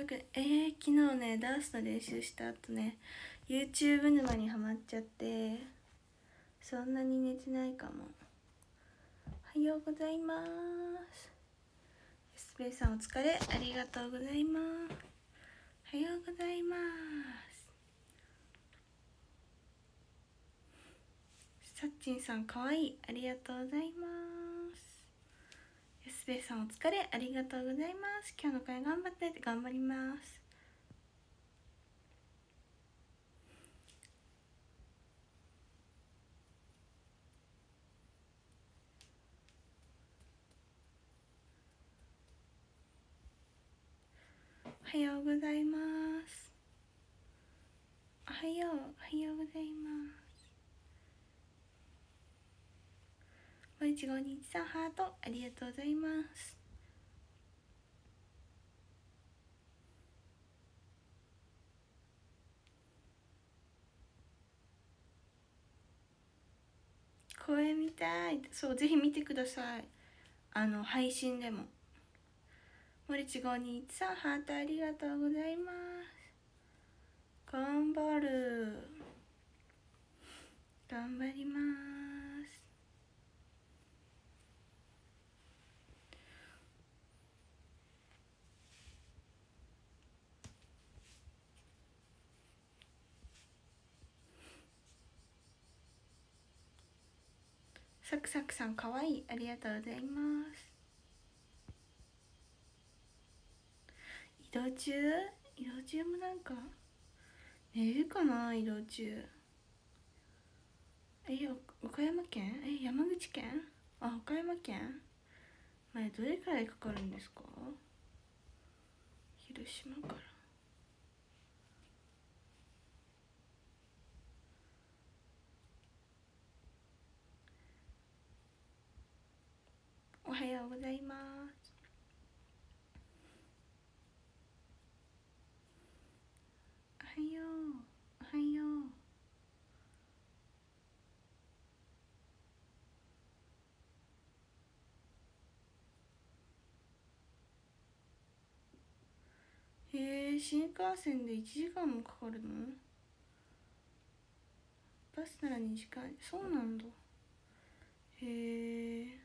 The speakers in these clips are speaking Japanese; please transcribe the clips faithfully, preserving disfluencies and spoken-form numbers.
く、えー、昨日ねダンスの練習した後ね YouTube 沼にハマっちゃって、そんなに寝てないかも。おはようございます。エスペイさんお疲れ、ありがとうございます。おはようございます。さっちんさんかわいい、ありがとうございます。エスペイさんお疲れ、ありがとうございます。今日の会頑張ってって頑張ります。おはようございます。おはよう、おはようございます。もういちごにいちさんハートありがとうございます。声見たい、そう、ぜひ見てください。あの配信でも。森地ごにいちさんハートありがとうございます。頑張る、頑張ります。サクサクさんかわいい、ありがとうございます。移動中、移動中もなんか寝るかな。移動中、え、岡山県、え、山口県、あ、岡山県、前どれくらいかかるんですか。広島から。おはようございます。おはよう、おはよう。へえ、新幹線でいちじかんもかかるの。バスならにじかん、そうなんだ。へえ。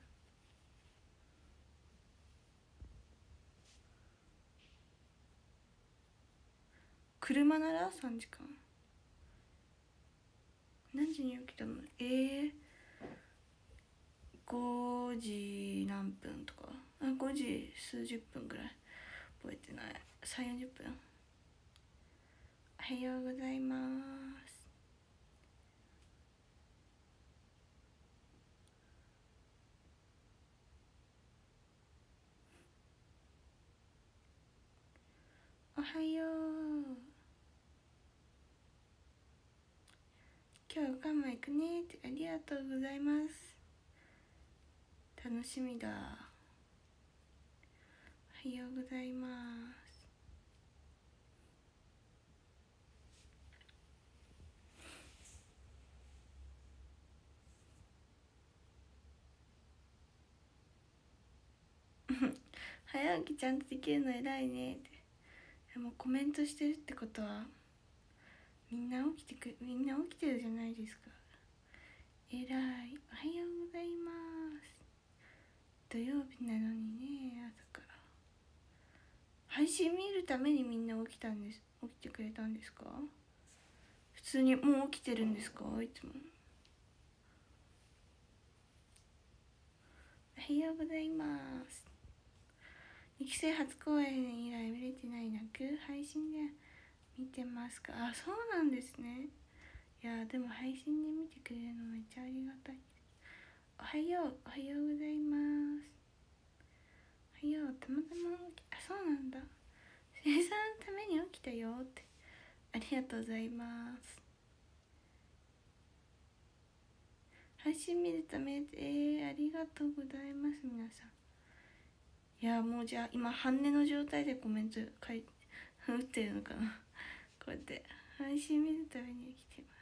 車ならさんじかん。何時に起きたの。えー、ごじ何分とか、あ、ごじ数十分ぐらい、覚えてない。さんじゅうよんじゅっぷん。おはようございます。おはよう。今日岡山行くねって、ありがとうございます。楽しみだ。おはようございます。早起きちゃんとできるの偉いねって。でもコメントしてるってことはみんな起きてくみんな起きてるじゃないですか。偉い。おはようございます。土曜日なのにね、朝から配信見るためにみんな起きたんです。起きてくれたんですか。普通にもう起きてるんですか、いつも。おはようございます。にき生初公演以来見れてないなく、配信で見てますか。あ、そうなんですね。いやでも配信で見てくれるのめっちゃありがたい。おはよう、おはようございます。おはよう、たまたま起き、あ、そうなんだ。生産のために起きたよって、ありがとうございます。配信見るため、えー、ありがとうございます。皆さん、いやもうじゃあ今半寝の状態でコメント書いて打ってるのかな。こうやって配信見るために来てます。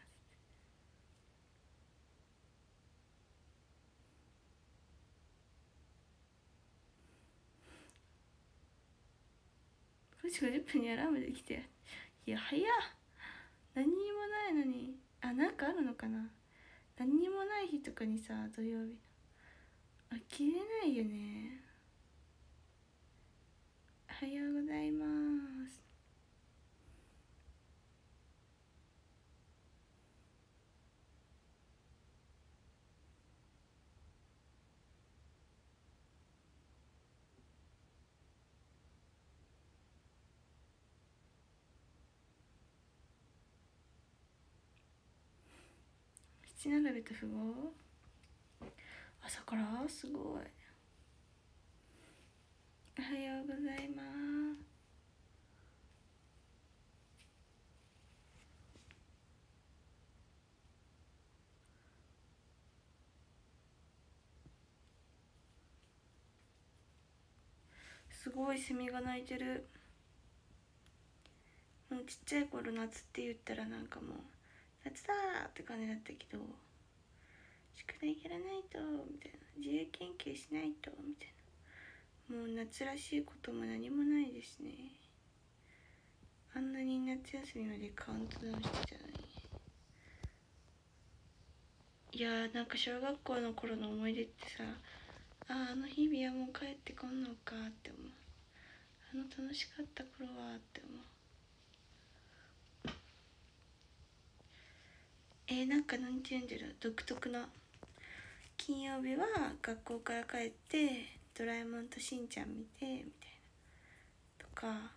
ご時ごじゅっぷんにアラームできて、いや早っ、何にもないのに。あ、なんかあるのかな。何にもない日とかにさ、土曜日起きれないよね。おはようございます。七並べと符号朝からすごい。おはようございます。すごいセミが鳴いてる。もうちっちゃい頃夏って言ったらなんかもう夏だーって感じだったけど、宿題やらないとみたいな、自由研究しないとみたいな、もう夏らしいことも何もないですね。あんなに夏休みまでカウントダウンしてたのに。いやー、なんか小学校の頃の思い出ってさ、ああ、あの日々はもう帰ってこんのかって思う。あの楽しかった頃はって思う。えー、なんかなんて言うんだろう、独特な。金曜日は学校から帰ってドラえもんとしんちゃん見てみたいなとか、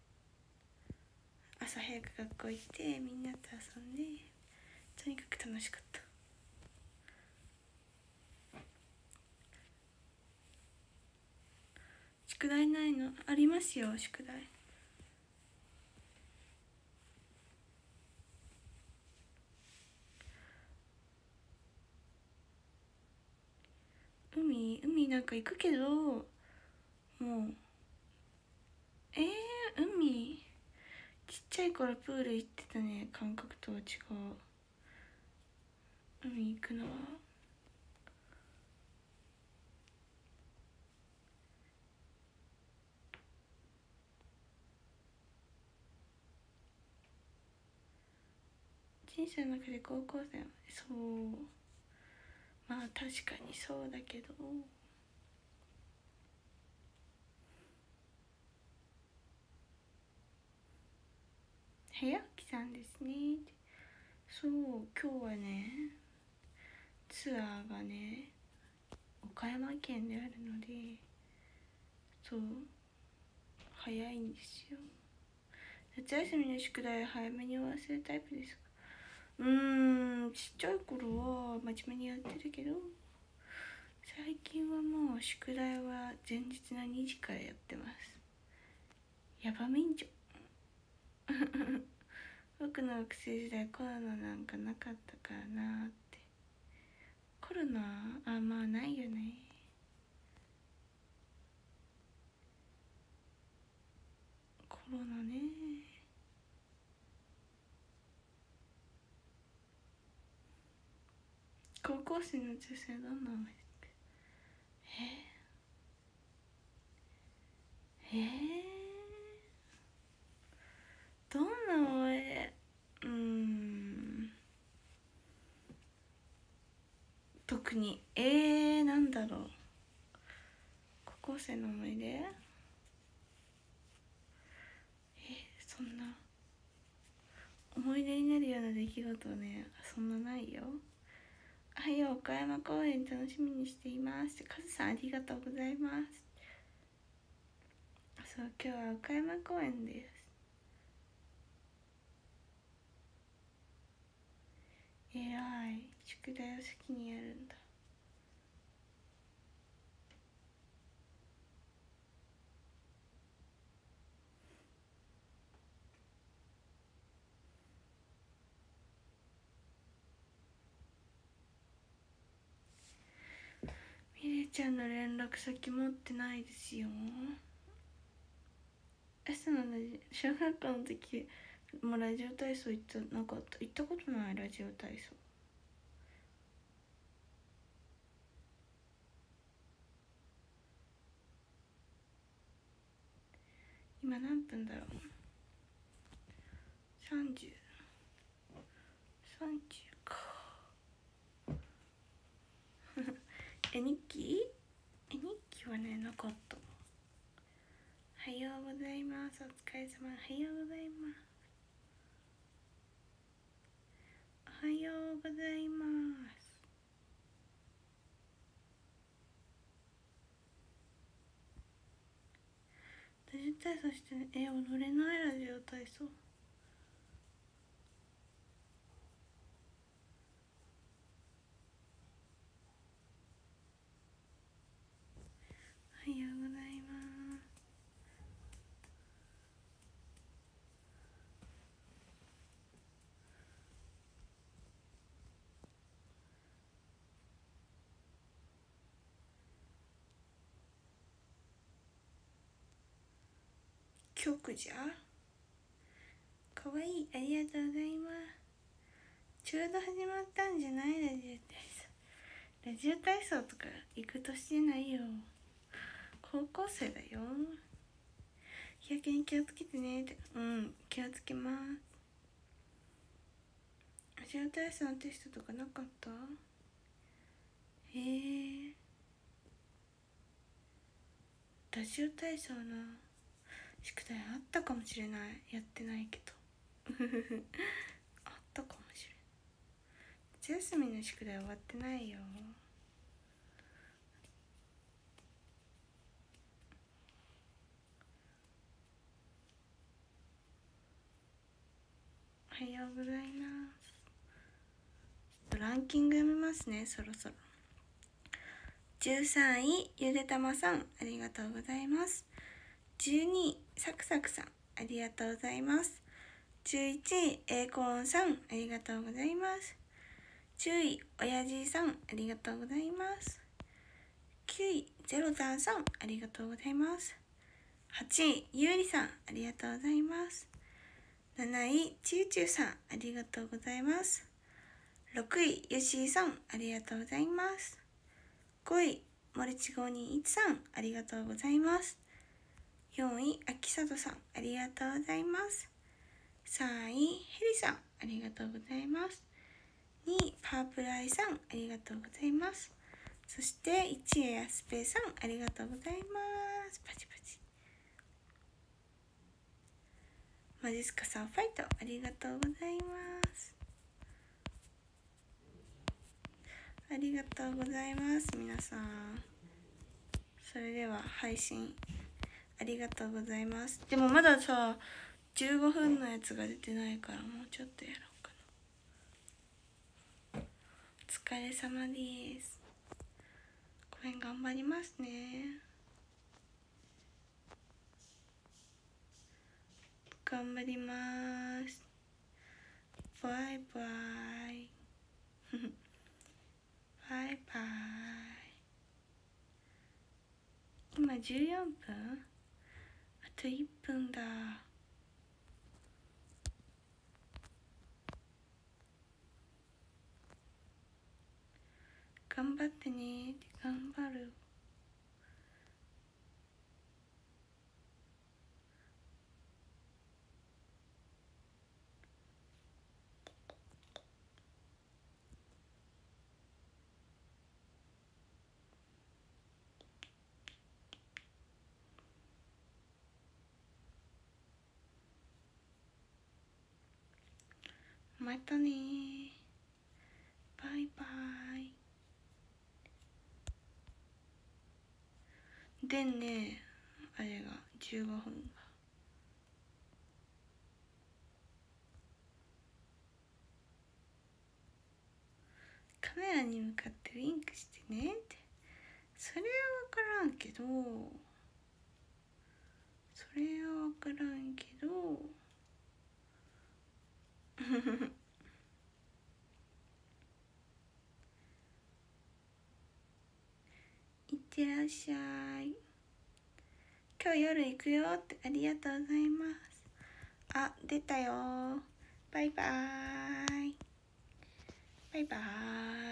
朝早く学校行ってみんなと遊んで、とにかく楽しかった。宿題ないの？ありますよ、宿題。海海なんか行くけど、もうえー、海ちっちゃい頃プール行ってたね。感覚とは違う。海行くのは人生の中で高校生。そう、まあ確かにそうだけど、早起きさんですね。そう、今日はねツアーがね岡山県であるので、そう早いんですよ。夏休みの宿題早めに終わらせるタイプですか？うーん、ちっちゃい頃は真面目にやってるけど、最近はもう宿題は前日のにじからやってます。ヤバ免除僕の学生時代コロナなんかなかったからなって。コロナ、あ、まあないよね。コロナね。高校生の女性どんな思いですか？えー、えー、どんな思い出？うーん、特にえー、なんだろう。高校生の思い出、えー、そんな思い出になるような出来事ね、そんなないよ。はい、岡山公演楽しみにしています。カズさんありがとうございます。そう、今日は岡山公演です。えらい、宿題を先にやるんだ。みれちゃんの連絡先持ってないですよ。朝のラジ小学校の時もラジオ体操行ったなかった。行ったことない。ラジオ体操今今何分だろう。さんじゅう、さんじゅうかえ、日記え、日記はね、なかった。おはようございます。お疲れ様。おはようございます。おはようございます。ラジオ体操してね。え、踊れないラジオ体操。おはようございます。曲じゃかわいい。ありがとうございます。ちょうど始まったんじゃない？ラジオ体操。ラジオ体操とか行く年じゃないよ。高校生だよ。日焼けに気をつけてねって。うん、気をつけます。ラジオ体操のテストとかなかった？へえ。ラジオ体操の宿題あったかもしれない。やってないけどあったかもしれない。夏休みの宿題終わってないよ。おはようございます。ちょっとランキング読みますね、そろそろ。じゅうさんい、ゆでたまさん、ありがとうございます。じゅうにい、サクサクさん、ありがとうございます。じゅういちい、エーコーンさん、ありがとうございます。じゅうい、おやじいさん、ありがとうございます。きゅうい、ゼロザンさん、ありがとうございます。はちい、ゆうりさん、ありがとうございます。なない、ちゅうちゅうさん、ありがとうございます。ろくい、よしいさん、ありがとうございます。ごい、もれちごにいちさん、ありがとうございます。よんい、あきさとさん、ありがとうございます。さんい、へりさん、ありがとうございます。にい、パープルアイさん、ありがとうございます。そしていちい、やすぺいさん、ありがとうございます。パチパチ。マジスカさん、ファイト、ありがとうございます。ありがとうございます、皆さん。それでは配信ありがとうございます。でもまださ、じゅうごふんのやつが出てないから、もうちょっとやろうかな。お疲れ様です。ごめん、頑張りますね。頑張ります。バイバイバイバイ。今じゅうよんぷん？あといっぷんだ。頑張ってね。頑張る。またね。バイバイ。でね、あれがじゅうごふんが。カメラに向かってウインクしてねって。それは分からんけど、それは分からんけどいってらっしゃい。今日夜行くよって。ありがとうございます。あ、出たよ。バイバーイ。バイバーイ。